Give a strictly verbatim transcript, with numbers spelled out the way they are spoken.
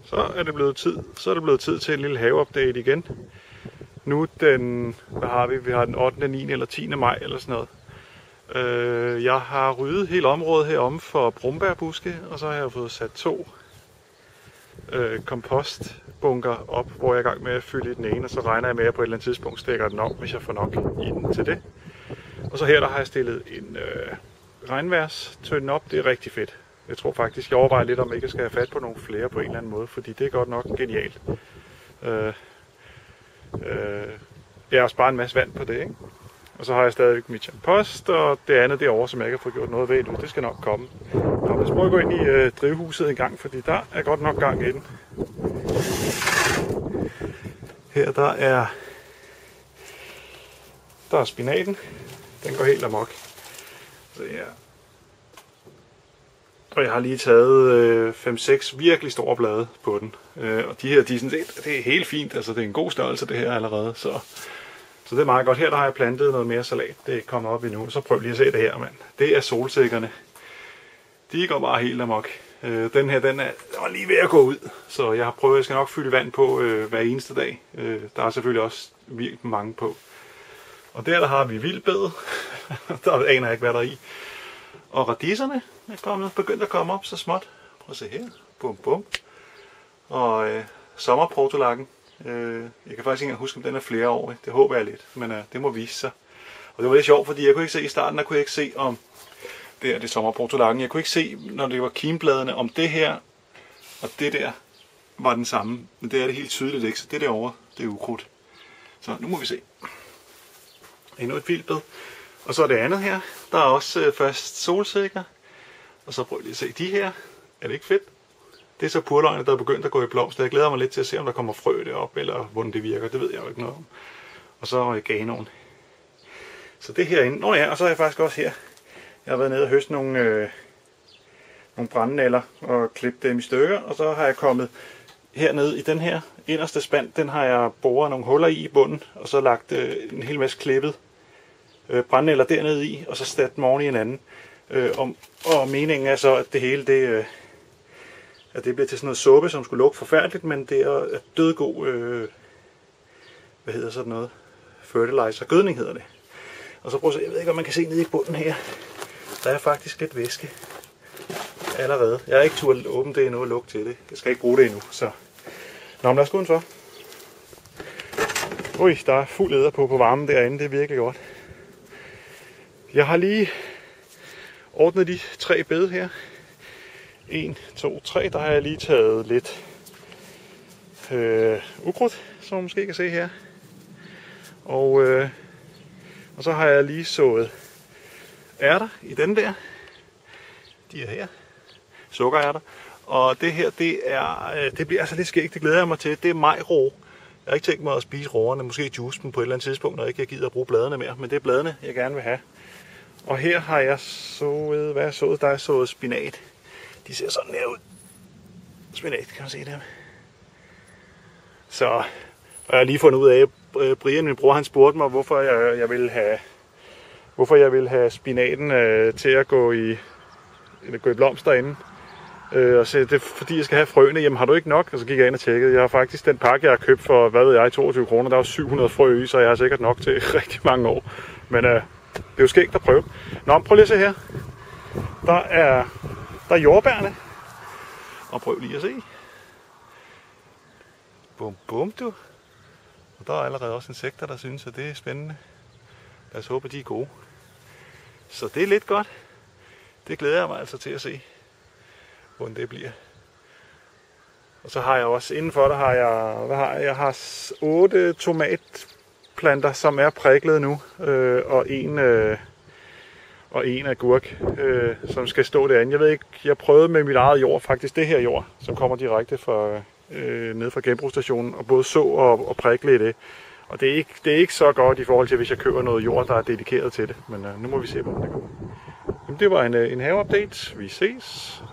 Så er det blevet tid, så er det blevet tid til en lille haveupdate igen. Nu den, hvad har vi? Vi har den ottende, niende eller tiende maj eller sådan noget. Øh, jeg har ryddet hele området heromme for brumbærbuske, og så har jeg fået sat to øh, kompostbunker op, hvor jeg er i gang med at fylde i den ene, og så regner jeg med, at jeg på et eller andet tidspunkt stikker den om, hvis jeg får nok i den til det. Og så her der har jeg stillet en øh, regnværstønde op. Det er rigtig fedt. Jeg tror faktisk, jeg overvejer lidt, om jeg ikke skal have fat på nogle flere på en eller anden måde, fordi det er godt nok genialt. Øh, øh, jeg har sparet en masse vand på det, ikke? Og så har jeg stadigvæk mit post, og det andet derovre, som jeg ikke har fået gjort noget ved nu, det skal nok komme. Nå, men så må jeg gå ind i øh, drivhuset en gang, fordi der er godt nok gang i den. Her der er, der er spinaten. Den går helt amok. Så her. Og jeg har lige taget øh, fem seks virkelig store blade på den. Øh, og de her, de er sådan set, det er helt fint. Altså det er en god størrelse det her allerede. Så, så det er meget godt. Her der har jeg plantet noget mere salat. Det er ikke kommet op endnu. Så prøv lige at se det her, mand. Det er solsikkerne. De går bare helt amok. Øh, den her, den er, den var lige ved at gå ud. Så jeg har prøvet, jeg skal nok fylde vand på øh, hver eneste dag. Øh, der er selvfølgelig også virkelig mange på. Og der, der har vi vildbed. Der aner jeg ikke, hvad der er i. Og radiserne er kommet, begyndt at komme op så småt. Prøv at se her. Bum, bum. Og øh, sommerportulakken. Øh, jeg kan faktisk ikke huske, om den er flere år. Det håber jeg lidt, men øh, det må vise sig. Og det var lidt sjovt, fordi jeg kunne ikke se i starten, der kunne jeg ikke se om det er det sommerportulakken. Jeg kunne ikke se, når det var kimbladene, om det her og det der var den samme. Men det er det helt tydeligt ikke, så det derovre, det er ukrudt. Så nu må vi se. Endnu et vildbed. Og så er det andet her. Der er også øh, først solsikker. Og så prøv lige at se de her. Er det ikke fedt? Det er så purløgene, der er begyndt at gå i blomster. Jeg glæder mig lidt til at se, om der kommer frø derop, eller hvordan det virker. Det ved jeg jo ikke noget om. Og så oreganoen. Så det herinde. Nå ja, og så er jeg faktisk også her. Jeg har været nede og høste nogle, øh, nogle brændenælder og klippet dem i stykker. Og så har jeg kommet hernede i den her inderste spand. Den har jeg boret nogle huller i i bunden. Og så lagt øh, en hel masse klippet øh, brændenælder dernede i. Og så sat dem oven i en anden. Øh, og, og meningen er så, at det hele det, øh, at det bliver til sådan noget suppe, som skulle lugte forfærdeligt. Men det er dødgod, øh, hvad hedder sådan noget? Fertilizer. Gødning hedder det. Og så prøv at se, jeg ved ikke, om man kan se nede i bunden her. Der er faktisk lidt væske allerede. Jeg har ikke turde åbne det endnu og lukke til det. Jeg skal ikke bruge det endnu. Så. Nå, men lad os gå udenfor. Ui, der er fuld æder på på varmen derinde. Det er virkelig godt. Jeg har lige ordnet de tre bed her. en, to, tre. Der har jeg lige taget lidt øh, ukrudt, som man måske kan se her. Og, øh, og så har jeg lige sået ærter i den der. De er her. Sukkerærter. Og det her, det er, det bliver altså lidt skægt. Det glæder jeg mig til. Det er majrå. Jeg har ikke tænkt mig at spise råerne, måske juice dem på et eller andet tidspunkt, når ikke jeg gider at bruge bladene mere. Men det er bladene, jeg gerne vil have. Og her har jeg sået, hvad er sået? Der er sået spinat. De ser sådan her ud. Spinat, kan man se det? Så, og jeg har lige fundet ud af, at Brian, min bror, han spurgte mig, hvorfor jeg, jeg ville have, hvorfor jeg ville have spinaten øh, til at gå i, eller gå i blomster inden. Øh, og så det er fordi, jeg skal have frøene. Jamen, har du ikke nok? Og så gik jeg ind og tjekkede. Jeg har faktisk den pakke, jeg har købt for, hvad ved jeg, toogtyve kroner. Der er syv hundrede frø i, så jeg har sikkert nok til rigtig mange år. Men øh, det er jo skægt at prøve. Nå, prøv lige at se her. Der er, der er jordbærne. Og prøv lige at se. Bum, bum, du. Og der er allerede også insekter, der synes, at det er spændende. Lad os håbe, at de er gode. Så det er lidt godt. Det glæder jeg mig altså til at se, hvordan det bliver. Og så har jeg også indenfor, der har jeg, hvad har jeg? Jeg har otte tomatplanter, som er priklet nu, øh, og en øh, og en agurk, øh, som skal stå derinde. Jeg ved ikke, jeg prøvede med mit eget jord, faktisk det her jord, som kommer direkte fra øh, ned fra genbrugsstationen, og både så og, og prikle i det. Og det er, ikke, det er ikke så godt i forhold til, hvis jeg køber noget jord, der er dedikeret til det. Men øh, nu må vi se, hvordan det går. Jamen, det var en, en haveupdate. Vi ses.